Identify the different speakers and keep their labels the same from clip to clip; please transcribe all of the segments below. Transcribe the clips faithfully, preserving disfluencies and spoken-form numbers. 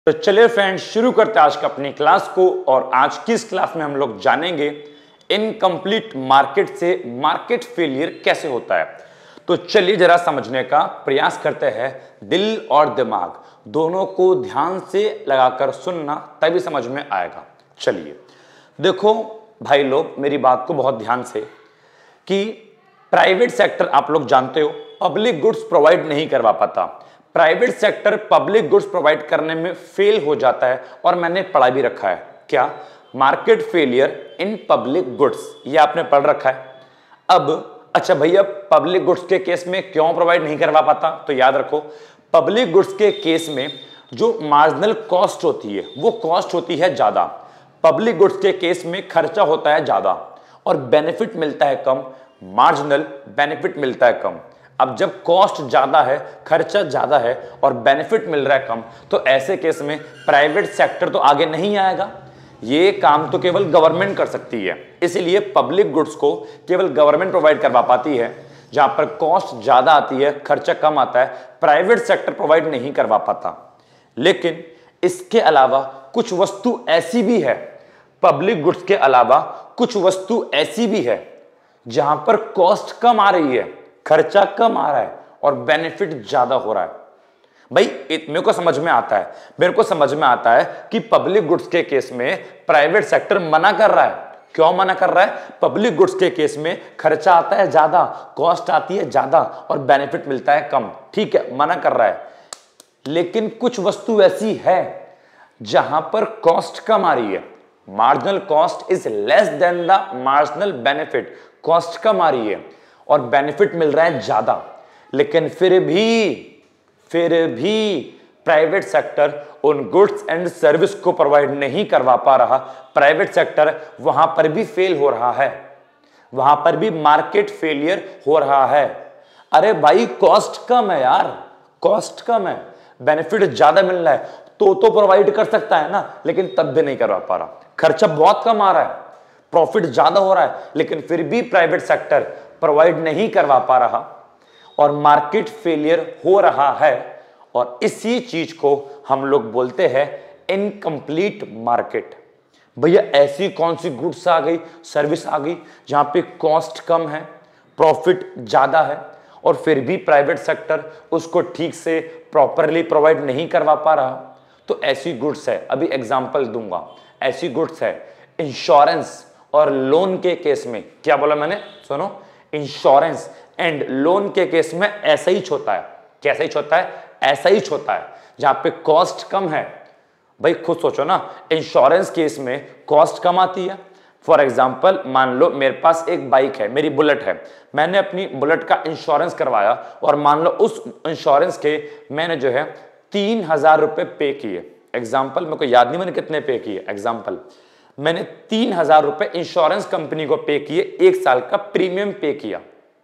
Speaker 1: तो चलिए फ्रेंड्स, शुरू करते हैं आज का अपनी क्लास को। और आज की इस क्लास में हम लोग जानेंगे इनकम्प्लीट मार्केट से मार्केट फेलियर कैसे होता है। तो चलिए जरा समझने का प्रयास करते हैं। दिल और दिमाग दोनों को ध्यान से लगाकर सुनना, तभी समझ में आएगा। चलिए देखो भाई लोग, मेरी बात को बहुत ध्यान से, कि प्राइवेट सेक्टर आप लोग जानते हो पब्लिक गुड्स प्रोवाइड नहीं करवा पाता। Private sector public goods provide करने में फेल हो जाता है, और मैंने पढ़ा भी रखा है क्या, market failure in public goods, ये आपने पढ़ रखा है। अब अच्छा भैया, पब्लिक गुड्स के केस में क्यों प्रोवाइड नहीं करवा पाता, तो याद रखो पब्लिक गुड्स के केस में जो मार्जिनल कॉस्ट होती है वो कॉस्ट होती है ज्यादा। पब्लिक गुड्स के केस में खर्चा होता है ज्यादा और बेनिफिट मिलता है कम, मार्जिनल बेनिफिट मिलता है कम। अब जब कॉस्ट ज्यादा है, खर्चा ज्यादा है और बेनिफिट मिल रहा है कम, तो ऐसे केस में प्राइवेट सेक्टर तो आगे नहीं आएगा। ये काम तो केवल गवर्नमेंट कर सकती है, इसीलिए पब्लिक गुड्स को केवल गवर्नमेंट प्रोवाइड करवा पाती है। जहां पर कॉस्ट ज्यादा आती है, खर्चा कम आता है, प्राइवेट सेक्टर प्रोवाइड नहीं करवा पाता। लेकिन इसके अलावा कुछ वस्तु ऐसी भी है, पब्लिक गुड्स के अलावा कुछ वस्तु ऐसी भी है जहां पर कॉस्ट कम आ रही है, खर्चा कम आ रहा है और बेनिफिट ज्यादा हो रहा है। भाई मेरे को समझ में आता है मेरे को समझ में आता है कि पब्लिक गुड्स के केस में प्राइवेट सेक्टर मना कर रहा है। क्यों मना कर रहा है? पब्लिक गुड्स के केस में खर्चा आता है ज्यादा, कॉस्ट आती है ज्यादा और बेनिफिट मिलता है कम। ठीक है, मना कर रहा है। लेकिन कुछ वस्तु ऐसी है जहां पर कॉस्ट कम आ रही है, marginal cost is less than the marginal benefit, cost कम आ रही है और बेनिफिट मिल रहा है ज्यादा। लेकिन फिर भी फिर भी प्राइवेट सेक्टर उन गुड्स एंड सर्विस को प्रोवाइड नहीं करवा पा रहा। प्राइवेट सेक्टर वहां पर भी फेल हो रहा है, वहां पर भी मार्केट फेलियर हो रहा है। अरे भाई कॉस्ट कम है यार, कॉस्ट कम है, बेनिफिट ज्यादा मिल रहा है तो तो प्रोवाइड कर सकता है ना, लेकिन तब भी नहीं करवा पा रहा। खर्चा बहुत कम आ रहा है, प्रॉफिट ज्यादा हो रहा है, लेकिन फिर भी प्राइवेट सेक्टर प्रोवाइड नहीं करवा पा रहा और मार्केट फेलियर हो रहा है। और इसी चीज को हम लोग बोलते हैं इनकम्प्लीट मार्केट। भैया ऐसी कौन सी गुड्स आ गई, सर्विस आ गई जहां पे कॉस्ट कम है, प्रॉफिट ज्यादा है और फिर भी प्राइवेट सेक्टर उसको ठीक से प्रॉपरली प्रोवाइड नहीं करवा पा रहा? तो ऐसी गुड्स है, अभी एग्जांपल दूंगा। ऐसी गुड्स है इंश्योरेंस और लोन के केस में। क्या बोला मैंने? सुनो, इंश्योरेंस एंड लोन के केस में ऐसा ही होता है। कैसा ही होता है? ऐसा ही होता है जहां पे कॉस्ट कम है। भाई खुद सोचो ना, इंश्योरेंस केस में कॉस्ट कम आती है। फॉर एग्जांपल मान लो मेरे पास एक बाइक है, मेरी बुलेट है, मैंने अपनी बुलेट का इंश्योरेंस करवाया और मान लो उस इंश्योरेंस के मैंने जो है तीन हजार रुपए पे किए। एग्जाम्पल, मेरे को याद नहीं मैंने कितने पे किए। एग्जाम्पल, मैंने तीन हजार रुपए इंश्योरेंस कंपनी को पे किए, एक साल का प्रीमियम पे किया।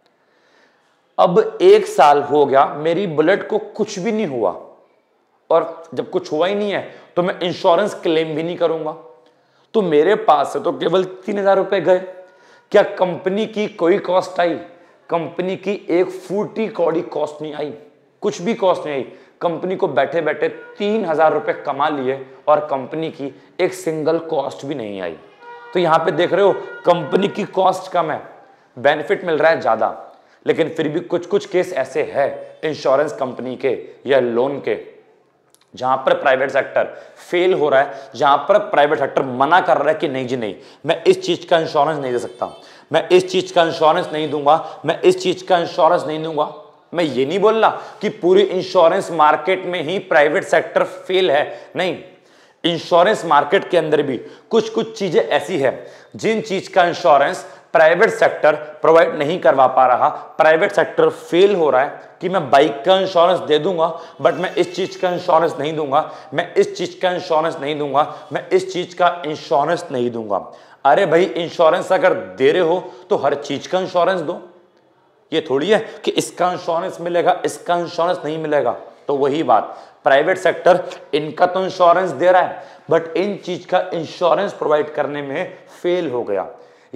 Speaker 1: अब एक साल हो गया, मेरी बुलेट को कुछ भी नहीं हुआ, और जब कुछ हुआ ही नहीं है तो मैं इंश्योरेंस क्लेम भी नहीं करूंगा। तो मेरे पास से तो केवल तीन हजार रुपए गए। क्या कंपनी की कोई कॉस्ट आई? कंपनी की एक फूटी कौड़ी कॉस्ट नहीं आई, कुछ भी कॉस्ट नहीं आई। कंपनी को बैठे बैठे तीन हजार रुपए कमा लिए और कंपनी की एक सिंगल कॉस्ट भी नहीं आई। तो यहां पे देख रहे हो, कंपनी की कॉस्ट कम है, बेनिफिट मिल रहा है ज्यादा। लेकिन फिर भी कुछ कुछ केस ऐसे हैं इंश्योरेंस कंपनी के या लोन के जहां पर प्राइवेट सेक्टर फेल हो रहा है, जहां पर प्राइवेट सेक्टर मना कर रहा है कि नहीं जी नहीं, मैं इस चीज का इंश्योरेंस नहीं दे सकता, मैं इस चीज का इंश्योरेंस नहीं दूंगा, मैं इस चीज का इंश्योरेंस नहीं दूंगा। मैं ये नहीं बोल रहा कि पूरी इंश्योरेंस मार्केट में ही प्राइवेट सेक्टर फेल है, नहीं। इंश्योरेंस मार्केट के अंदर भी कुछ कुछ चीजें ऐसी है जिन चीज का इंश्योरेंस प्राइवेट सेक्टर प्रोवाइड नहीं करवा पा रहा। प्राइवेट सेक्टर फेल हो रहा है कि मैं बाइक का इंश्योरेंस दे दूंगा बट मैं इस चीज का इंश्योरेंस नहीं दूंगा, मैं इस चीज का इंश्योरेंस नहीं दूंगा, मैं इस चीज का इंश्योरेंस नहीं दूंगा। अरे भाई, इंश्योरेंस अगर दे रहे हो तो हर चीज का इंश्योरेंस दो। ये थोड़ी है कि इसका इंश्योरेंस मिलेगा, इसका इंश्योरेंस नहीं मिलेगा। तो वही बात, प्राइवेट सेक्टर इनका तो इंश्योरेंस दे रहा है बट इन चीज का इंश्योरेंस प्रोवाइड करने में फेल हो गया।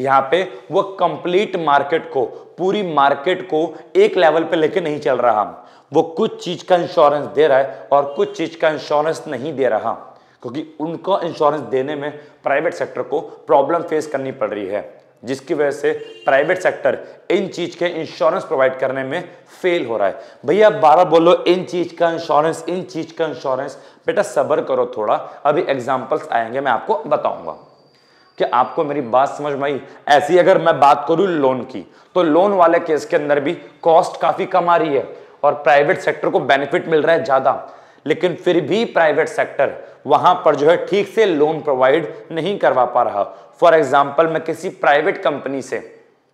Speaker 1: यहाँ पे वो कंप्लीट मार्केट को, पूरी मार्केट को एक लेवल पे लेके नहीं चल रहा। वो कुछ चीज का इंश्योरेंस दे रहा है और कुछ चीज का इंश्योरेंस नहीं दे रहा, क्योंकि उनको इंश्योरेंस देने में प्राइवेट सेक्टर को प्रॉब्लम फेस करनी पड़ रही है, जिसकी वजह से प्राइवेट सेक्टर इन चीज के इंश्योरेंस प्रोवाइड करने में फेल हो रहा है। भैया बारह बोलो इन चीज का इंश्योरेंस, इन चीज का इंश्योरेंस। बेटा सब्र करो थोड़ा, अभी एग्जांपल्स आएंगे, मैं आपको बताऊंगा कि आपको मेरी बात समझ में आई। ऐसी अगर मैं बात करूं लोन की, तो लोन वाले केस के अंदर भी कॉस्ट काफी कम आ रही है और प्राइवेट सेक्टर को बेनिफिट मिल रहा है ज्यादा, लेकिन फिर भी प्राइवेट सेक्टर वहां पर जो है ठीक से लोन प्रोवाइड नहीं करवा पा रहा। फॉर एग्जाम्पल, मैं किसी प्राइवेट कंपनी से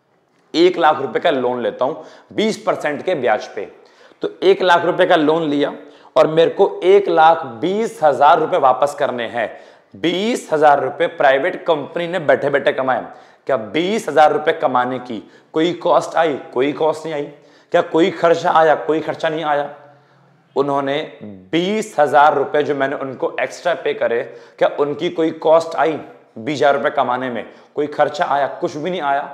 Speaker 1: एक लाख रुपए का लोन लेता हूं बीस परसेंट के ब्याज पे, तो एक लाख रुपए का लोन लिया और मेरे को एक लाख बीस हजार रुपए वापस करने हैं। बीस हजार रुपए प्राइवेट कंपनी ने बैठे बैठे कमाए। क्या बीस हजार रुपए कमाने की कोई कॉस्ट आई? कोई कॉस्ट नहीं आई। क्या कोई खर्चा आया? कोई खर्चा नहीं आया। उन्होंने बीस हजार रुपए जो मैंने उनको एक्स्ट्रा पे करे, क्या उनकी कोई कॉस्ट आई? बीस हजार रुपए कमाने में कोई खर्चा आया? कुछ भी नहीं आया।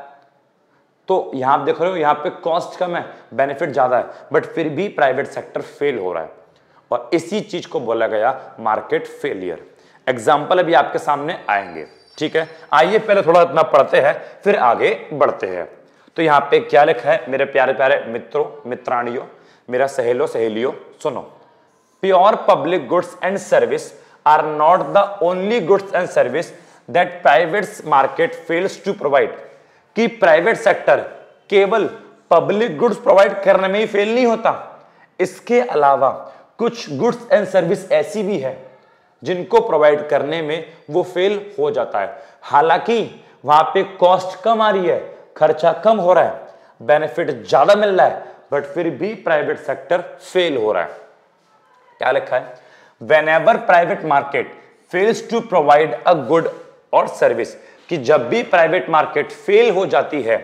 Speaker 1: तो यहां आप देख रहे हो, यहां पे कॉस्ट कम है, बेनिफिट ज्यादा है, बट फिर भी प्राइवेट सेक्टर फेल हो रहा है और इसी चीज को बोला गया मार्केट फेलियर। एग्जाम्पल अभी आपके सामने आएंगे, ठीक है। आइए पहले थोड़ा इतना पढ़ते हैं, फिर आगे बढ़ते हैं। तो यहाँ पे क्या लिखा है मेरे प्यारे प्यारे मित्रों, मित्राणियों, मेरा सहेलो सहेलियों, सुनो। Pure public goods and service are not the only goods and service that private market fails to provide. कि प्राइवेट सेक्टर केवल पब्लिक गुड्स प्रोवाइड करने में ही फेल नहीं होता, इसके अलावा कुछ गुड्स एंड सर्विस ऐसी भी है जिनको प्रोवाइड करने में वो फेल हो जाता है। हालांकि वहां पे कॉस्ट कम आ रही है, खर्चा कम हो रहा है, बेनिफिट ज्यादा मिल रहा है, बट फिर भी प्राइवेट सेक्टर फेल हो रहा है। क्या लिखा है? Whenever private market fails to provide a good और सर्विस, कि जब भी प्राइवेट मार्केट फेल हो जाती है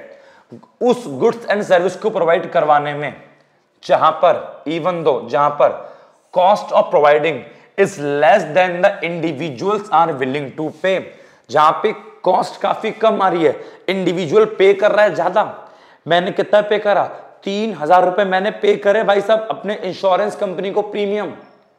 Speaker 1: उस गुड्स एंड सर्विस को प्रोवाइड करवाने में, जहां पर इवन दो जहां पर cost of providing is less than the individuals are willing to pay, जहां पे कॉस्ट काफी कम आ रही है, इंडिविजुअल पे कर रहा है ज्यादा। मैंने कितना पे करा? तीन हजार रुपए मैंने पे करे भाई साहब अपने इंश्योरेंस कंपनी को प्रीमियम,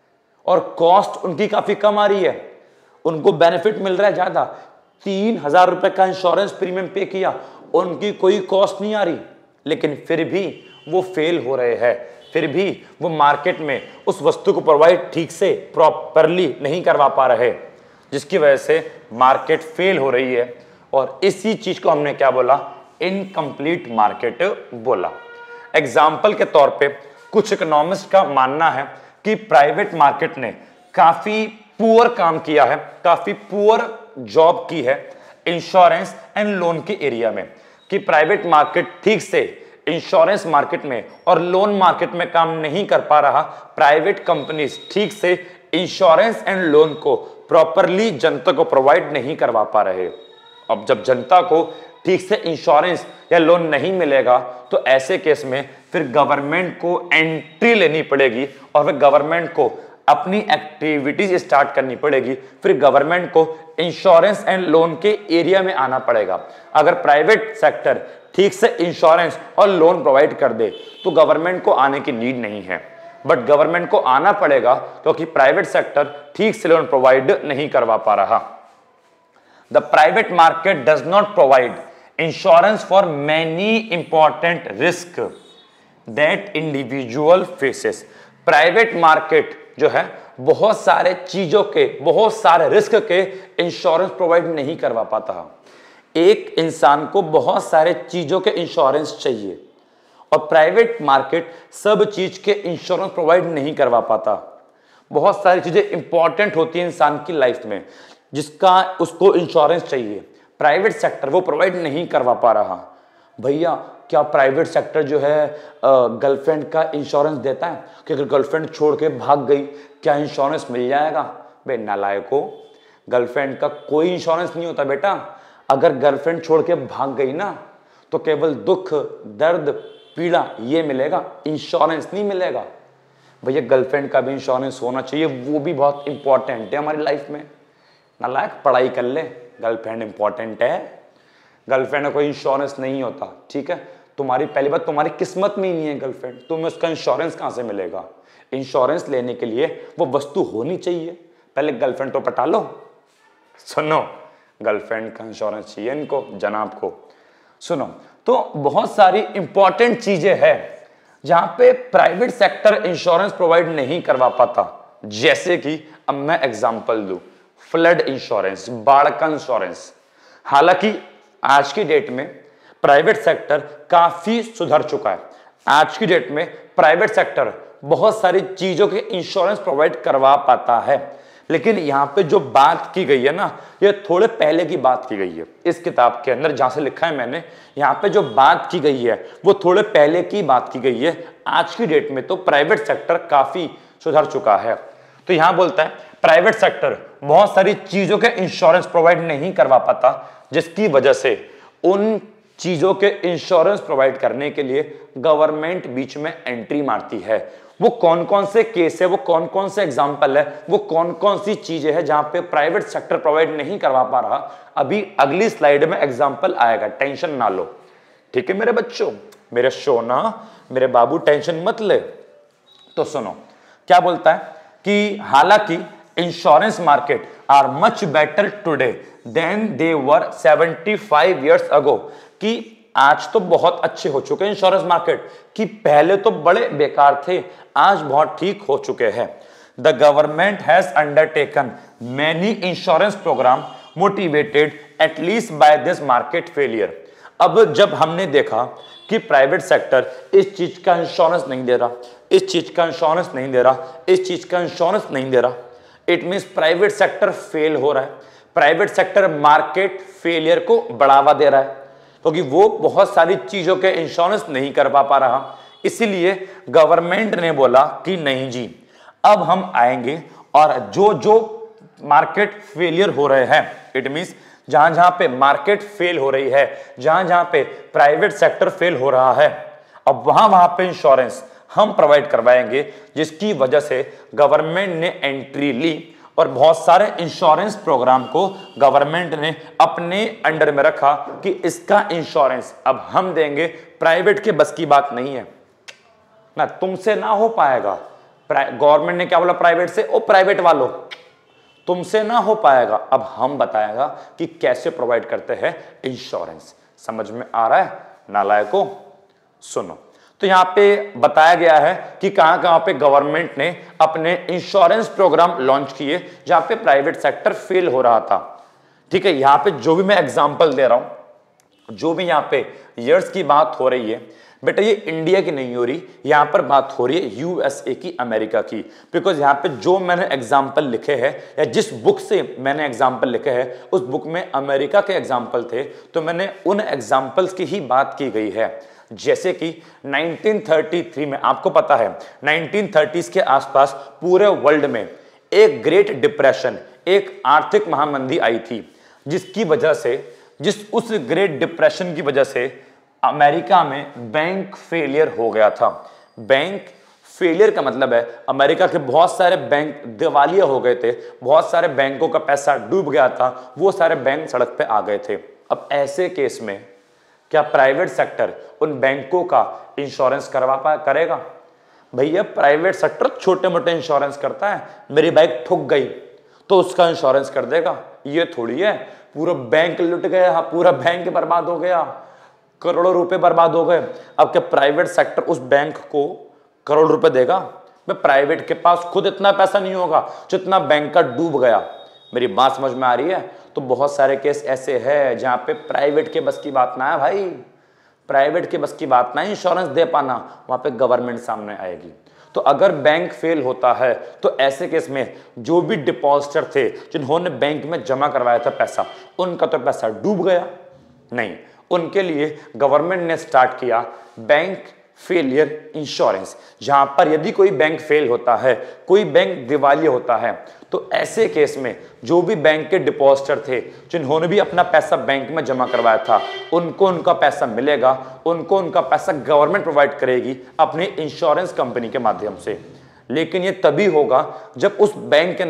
Speaker 1: और कॉस्ट उनकी काफी कम आ रही है, उनको बेनिफिट मिल रहा है ज्यादा। तीन हजार रुपए का इंश्योरेंस प्रीमियम पे किया, उनकी कोई कॉस्ट नहीं आ रही, लेकिन फिर भी वो फेल हो रहे हैं, फिर भी वो मार्केट में उस वस्तु को प्रोवाइड ठीक से प्रॉपरली नहीं करवा पा रहे, जिसकी वजह से मार्केट फेल हो रही है। और इसी चीज को हमने क्या बोला? इनकम्प्लीट मार्केट बोला। एग्जाम्पल के तौर पे कुछ इकोनॉमिस्ट का मानना है कि प्राइवेट मार्केट ने काफी पुअर काम किया है, काफी पुअर जॉब की है इंश्योरेंस एंड लोन के एरिया में, कि प्राइवेट मार्केट ठीक से इंश्योरेंस मार्केट में और लोन मार्केट में काम नहीं कर पा रहा। प्राइवेट कंपनीज ठीक से इंश्योरेंस एंड लोन को प्रॉपरली जनता को प्रोवाइड नहीं करवा पा रहे। अब जब जनता को ठीक से इंश्योरेंस या लोन नहीं मिलेगा, तो ऐसे केस में फिर गवर्नमेंट को एंट्री लेनी पड़ेगी और फिर गवर्नमेंट को अपनी एक्टिविटीज स्टार्ट करनी पड़ेगी, फिर गवर्नमेंट को इंश्योरेंस एंड लोन के एरिया में आना पड़ेगा। अगर प्राइवेट सेक्टर ठीक से इंश्योरेंस और लोन प्रोवाइड कर दे तो गवर्नमेंट को आने की नीड नहीं है, बट गवर्नमेंट को आना पड़ेगा क्योंकि प्राइवेट सेक्टर ठीक से लोन प्रोवाइड नहीं करवा पा रहा। The private market does not provide insurance for many important risk that individual faces. Private market जो है बहुत सारे चीजों के, बहुत सारे रिस्क के इंश्योरेंस प्रोवाइड नहीं करवा पाता। एक इंसान को बहुत सारे चीजों के इंश्योरेंस चाहिए और प्राइवेट मार्केट सब चीज के इंश्योरेंस प्रोवाइड नहीं करवा पाता। बहुत सारी चीजें इंपॉर्टेंट होती है इंसान की लाइफ में जिसका उसको इंश्योरेंस चाहिए, प्राइवेट सेक्टर वो प्रोवाइड नहीं करवा पा रहा। भैया क्या प्राइवेट सेक्टर जो है गर्लफ्रेंड का इंश्योरेंस देता है कि अगर गर्लफ्रेंड छोड़ के भाग गई क्या इंश्योरेंस मिल जाएगा? बे नालायको, गर्लफ्रेंड का कोई इंश्योरेंस नहीं होता बेटा। अगर गर्लफ्रेंड छोड़ के भाग गई ना तो केवल दुख, दर्द, पीड़ा ये मिलेगा, इंश्योरेंस नहीं मिलेगा। भैया गर्लफ्रेंड का भी इंश्योरेंस होना चाहिए, वो भी बहुत इंपॉर्टेंट है हमारी लाइफ में। नालायक पढ़ाई कर ले, गर्लफ्रेंड इंपॉर्टेंट है, गर्लफ्रेंड का कोई इंश्योरेंस नहीं होता, ठीक है। तुम्हारी पहली बात, तुम्हारी किस्मत में ही नहीं है गर्लफ्रेंड, तुम्हें उसका इंश्योरेंस कहां से मिलेगा। इंश्योरेंस लेने के लिए वो वस्तु होनी चाहिए, पहले गर्लफ्रेंड तो पटा लो। सुनो, गर्लफ्रेंड का इंश्योरेंस चाहिए इनको, जनाब को। सुनो, तो बहुत सारी इंपॉर्टेंट चीजें हैं जहां पे प्राइवेट सेक्टर इंश्योरेंस प्रोवाइड नहीं करवा पाता। जैसे कि अब मैं एग्जांपल दूं, फ्लड इंश्योरेंस, बाढ़ का इंश्योरेंस। हालांकि आज की डेट में प्राइवेट सेक्टर काफी सुधर चुका है। आज की डेट में प्राइवेट सेक्टर बहुत सारी चीजों के इंश्योरेंस प्रोवाइड करवा पाता है, लेकिन यहां पे जो बात की गई है ना, ये थोड़े पहले की बात की गई है। इस किताब के अंदर जहां से लिखा है मैंने, यहां पे जो बात की गई है वो थोड़े पहले की बात की गई है। आज की डेट में तो प्राइवेट सेक्टर काफी सुधर चुका है। तो यहां बोलता है प्राइवेट सेक्टर बहुत सारी चीजों के इंश्योरेंस प्रोवाइड नहीं करवा पाता, जिसकी वजह से उन चीजों के इंश्योरेंस प्रोवाइड करने के लिए गवर्नमेंट बीच में एंट्री मारती है। वो कौन कौन से केस है, वो कौन कौन से एग्जाम्पल है, वो कौन कौन सी चीजें हैं जहां पे प्राइवेट सेक्टर प्रोवाइड नहीं करवा पा रहा, अभी अगली स्लाइड में एग्जाम्पल आएगा, टेंशन ना लो, ठीक है मेरे बच्चों, मेरे सोना, मेरे बाबू, टेंशन मत ले। तो सुनो क्या बोलता है कि हालांकि insurance market are much better today than they were seventy five years ago, कि आज तो बहुत अच्छे हो चुके हैं इंश्योरेंस मार्केट, कि पहले तो बड़े बेकार थे, आज बहुत ठीक हो चुके हैं। The government has undertaken many insurance program motivated at least by this market failure. अब जब हमने देखा कि प्राइवेट सेक्टर इस चीज का इंश्योरेंस नहीं दे रहा, इस चीज का इंश्योरेंस नहीं दे रहा, इस चीज का इंश्योरेंस नहीं दे रहा, it means private sector fail हो रहा है, प्राइवेट सेक्टर मार्केट फेलियर को बढ़ावा दे रहा है, क्योंकि वो बहुत सारी चीजों के इंश्योरेंस नहीं कर पा रहा। इसीलिए गवर्नमेंट ने बोला कि नहीं जी, अब हम आएंगे और जो जो मार्केट फेलियर हो रहे हैं, इट मींस जहां जहां पे मार्केट फेल हो रही है, जहां जहां पे प्राइवेट सेक्टर फेल हो रहा है, अब वहां वहां पे इंश्योरेंस हम प्रोवाइड करवाएंगे, जिसकी वजह से गवर्नमेंट ने एंट्री ली और बहुत सारे इंश्योरेंस प्रोग्राम को गवर्नमेंट ने अपने अंडर में रखा कि इसका इंश्योरेंस अब हम देंगे। प्राइवेट के बस की बात नहीं है ना, तुमसे ना हो पाएगा। गवर्नमेंट ने क्या बोला प्राइवेट से, ओ प्राइवेट वालों तुमसे ना हो पाएगा, अब हम बताएगा कि कैसे प्रोवाइड करते हैं इंश्योरेंस। समझ में आ रहा है नालायकों? सुनो, तो यहां पे बताया गया है कि कहां कहां पे गवर्नमेंट ने अपने इंश्योरेंस प्रोग्राम लॉन्च किए जहां पे प्राइवेट सेक्टर फेल हो रहा था, ठीक है। यहां पे जो भी मैं एग्जांपल दे रहा हूं, जो भी यहां पे ईयर्स की बात हो रही है, बेटा ये इंडिया की नहीं हो रही, यहां पर बात हो रही है यूएसए की, अमेरिका की। बिकॉज यहां पे जो मैंने एग्जांपल लिखे हैं या जिस बुक से मैंने एग्जांपल लिखे हैं, उस बुक में अमेरिका के एग्जांपल थे, तो मैंने उन एग्जांपल्स की ही बात की गई है। जैसे कि नाइनटीन थर्टी थ्री में, आपको पता है नाइनटीन थर्टीज़ के आसपास पूरे वर्ल्ड में एक ग्रेट डिप्रेशन, एक आर्थिक महामंदी आई थी, जिसकी वजह से, जिस उस ग्रेट डिप्रेशन की वजह से अमेरिका में बैंक फेलियर हो गया था। बैंक फेलियर का मतलब है अमेरिका के बहुत सारे बैंक दिवालिया हो गए थे, बहुत सारे बैंकों का पैसा डूब गया था, वो सारे बैंक सड़क पे आ गए थे। अब ऐसे केस में क्या प्राइवेट सेक्टर उन बैंकों का इंश्योरेंस करवा पा करेगा? भैया प्राइवेट सेक्टर छोटे मोटे इंश्योरेंस करता है, मेरी बाइक ठुक गई तो उसका इंश्योरेंस कर देगा, ये थोड़ी है पूरा बैंक लुट गया, पूरा बैंक बर्बाद हो गया, करोड़ों रुपए बर्बाद हो गए। अब क्या प्राइवेट सेक्टर उस बैंक को करोड़ रुपए देगा? प्राइवेट के पास खुद इतना पैसा नहीं होगा जितना बैंक का डूब गया। मेरी बात समझ में आ रही है? तो बहुत सारे केस ऐसे हैं जहां पे प्राइवेट के बस की बात ना है भाई, प्राइवेट के बस की बात ना इंश्योरेंस दे पाना, वहां पे गवर्नमेंट सामने आएगी। तो अगर बैंक फेल होता है तो ऐसे केस में जो भी डिपॉजिटर थे, जिन्होंने बैंक में जमा करवाया था पैसा, उनका तो पैसा डूब गया नहीं, उनके लिए गवर्नमेंट ने स्टार्ट किया बैंक फेलियर इंश्योरेंस, जहां पर यदि कोई बैंक फेल होता है, कोई बैंक दिवालिया होता है, तो ऐसे केस में जो भी बैंक के डिपॉजिटर थे, जिन्होंने भी अपना पैसा बैंक में जमा करवाया था, उनको उनका पैसा मिलेगा, उनको उनका पैसा गवर्नमेंट प्रोवाइड करेगी अपने इंश्योरेंस कंपनी के माध्यम से। लेकिन ये तभी होगा जब उस बैंक ने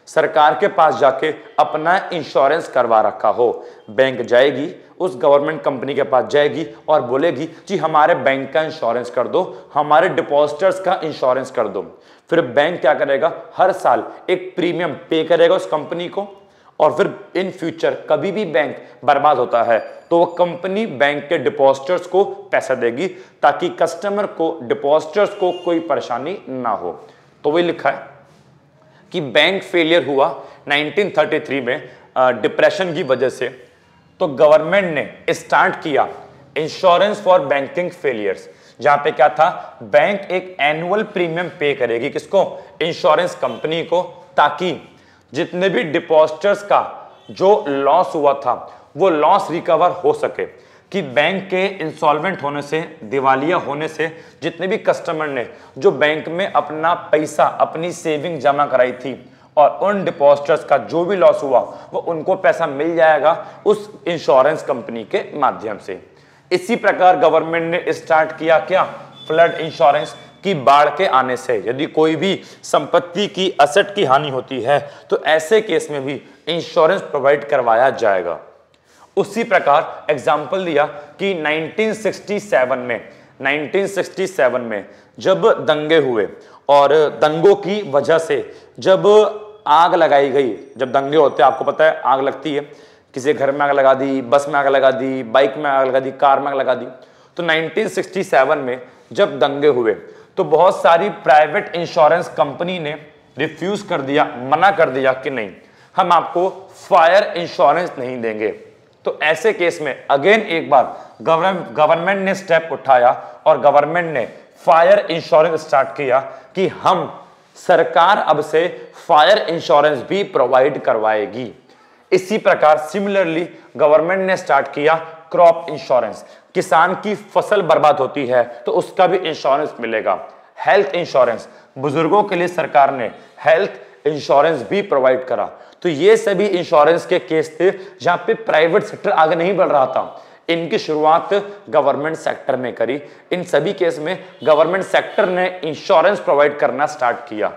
Speaker 1: सरकार के पास जाके अपना इंश्योरेंस करवा रखा हो, बैंक जाएगी उस गवर्नमेंट कंपनी के पास जाएगी और बोलेगी जी हमारे बैंक का इंश्योरेंस कर दो, हमारे डिपॉजिटर्स का इंश्योरेंस कर दो। फिर बैंक क्या करेगा, हर साल एक प्रीमियम पे करेगा उस कंपनी को, और फिर इन फ्यूचर कभी भी बैंक बर्बाद होता है तो वो कंपनी बैंक के डिपॉजिटर्स को पैसा देगी ताकि कस्टमर को, डिपॉजिटर्स को कोई परेशानी ना हो। तो वही लिखा है कि बैंक फेलियर हुआ नाइनटीन थर्टी थ्री में डिप्रेशन की वजह से, तो गवर्नमेंट ने स्टार्ट किया इंश्योरेंस फॉर बैंकिंग फेलियर्स, जहां पे क्या था, बैंक एक एनुअल प्रीमियम पे करेगी किसको, इंश्योरेंस कंपनी को, ताकि जितने भी डिपॉजिटर्स का जो लॉस हुआ था वो लॉस रिकवर हो सके, कि बैंक के इंसॉल्वेंट होने से, दिवालिया होने से जितने भी कस्टमर ने जो बैंक में अपना पैसा, अपनी सेविंग जमा कराई थी और उन डिपॉजिटर्स का जो भी लॉस हुआ वो उनको पैसा मिल जाएगा उस इंश्योरेंस कंपनी के माध्यम से। इसी प्रकार गवर्नमेंट ने स्टार्ट किया क्या, फ्लड इंश्योरेंस, की बाढ़ के आने से यदि कोई भी संपत्ति की, असेट की हानि होती है तो ऐसे केस में भी इंश्योरेंस प्रोवाइड करवाया जाएगा। उसी प्रकार एग्जाम्पल दिया कि नाइनटीन सिक्सटी सेवन में नाइनटीन सिक्सटी सेवन में जब दंगे हुए और दंगों की वजह से जब आग लगाई गई, जब दंगे होते हैं आपको पता है आग लगती है, किसी घर में आग लगा दी, बस में आग लगा दी, बाइक में आग लगा दी, कार में आग लगा दी। तो नाइनटीन सिक्सटी सेवन में जब दंगे हुए तो बहुत सारी प्राइवेट इंश्योरेंस कंपनी ने रिफ्यूज कर दिया, मना कर दिया कि नहीं, हम आपको फायर इंश्योरेंस नहीं देंगे। तो ऐसे केस में अगेन एक बार गवर्नमेंट ने स्टेप उठाया और गवर्नमेंट ने फायर इंश्योरेंस स्टार्ट किया कि हम, सरकार अब से फायर इंश्योरेंस भी प्रोवाइड करवाएगी। इसी प्रकार सिमिलरली गवर्नमेंट ने स्टार्ट किया क्रॉप इंश्योरेंस, किसान की फसल बर्बाद होती है तो उसका भी इंश्योरेंस मिलेगा। हेल्थ इंश्योरेंस, बुजुर्गों के लिए सरकार ने हेल्थ इंश्योरेंस भी प्रोवाइड करा। तो ये सभी इंश्योरेंस के केस थे जहां पे प्राइवेट सेक्टर आगे नहीं बढ़ रहा था, इनकी शुरुआत गवर्नमेंट सेक्टर ने करी। इन सभी केस में गवर्नमेंट सेक्टर ने इंश्योरेंस प्रोवाइड करना स्टार्ट किया।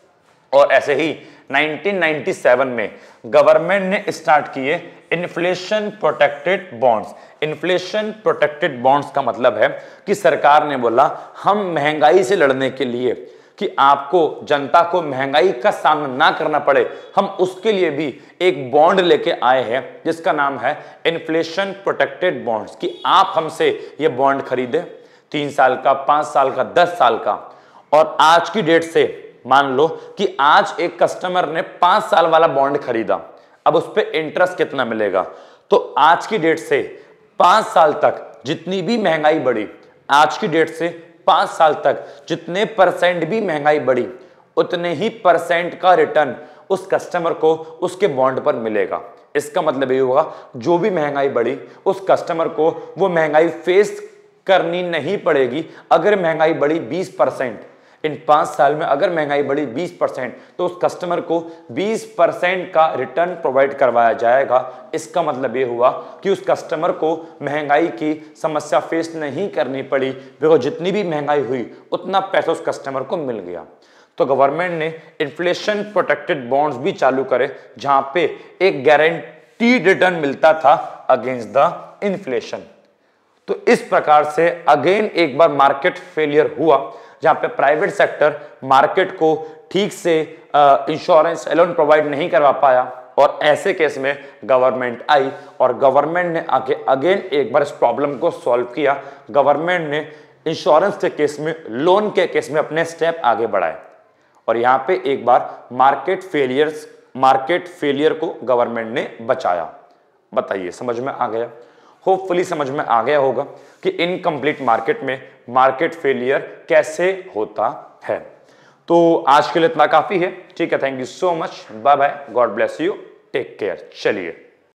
Speaker 1: और ऐसे ही नाइनटीन नाइंटी सेवन में गवर्नमेंट ने स्टार्ट किए inflation protected bonds. Inflation protected bonds का मतलब है कि सरकार ने बोला हम महंगाई से लड़ने के लिए, कि आपको, जनता को महंगाई का सामना ना करना पड़े, हम उसके लिए भी एक बॉन्ड लेके आए हैं जिसका नाम है इन्फ्लेशन प्रोटेक्टेड बॉन्ड्स, कि आप हमसे ये बॉन्ड खरीदे तीन साल का, पांच साल का, दस साल का। और आज की डेट से मान लो कि आज एक कस्टमर ने पांच साल वाला बॉन्ड खरीदा, अब उस पर इंटरेस्ट कितना मिलेगा, तो आज की डेट से पांच साल तक जितनी भी महंगाई बढ़ी, आज की डेट से पांच साल तक जितने परसेंट भी महंगाई बढ़ी, उतने ही परसेंट का रिटर्न उस कस्टमर को उसके बॉन्ड पर मिलेगा। इसका मतलब ये होगा जो भी महंगाई बढ़ी उस कस्टमर को वो महंगाई फेस करनी नहीं पड़ेगी। अगर महंगाई बढ़ी बीस परसेंट, इन पांच साल में अगर महंगाई बढ़ी बीस परसेंट, तो उस कस्टमर को बीस परसेंट का रिटर्न प्रोवाइड करवाया जाएगा। इसका मतलब ये हुआ कि उस कस्टमर को महंगाई की समस्या फेस नहीं करनी पड़ी, बिकॉज जितनी भी महंगाई हुई उतना पैसा उस कस्टमर को मिल गया। तो गवर्नमेंट ने इन्फ्लेशन प्रोटेक्टेड बॉन्ड्स भी चालू करे, जहां पे एक गारंटीड रिटर्न मिलता था अगेंस्ट द इन्फ्लेशन। तो इस प्रकार से अगेन एक बार मार्केट फेलियर हुआ, जहां पे प्राइवेट सेक्टर मार्केट को ठीक से इंश्योरेंस लोन प्रोवाइड नहीं करवा पाया, और ऐसे केस में गवर्नमेंट आई और गवर्नमेंट ने आके अगेन एक बार इस प्रॉब्लम को सॉल्व किया। गवर्नमेंट ने इंश्योरेंस के केस में, लोन के केस में अपने स्टेप आगे बढ़ाए, और यहां पे एक बार मार्केट फेलियर्स मार्केट फेलियर को गवर्नमेंट ने बचाया। बताइए समझ में आ गया? होपफुली समझ में आ गया होगा कि इनकम्प्लीट मार्केट में मार्केट फेलियर कैसे होता है। तो आज के लिए इतना काफी है, ठीक है। Thank you so much, bye bye, God bless you, take care. चलिए।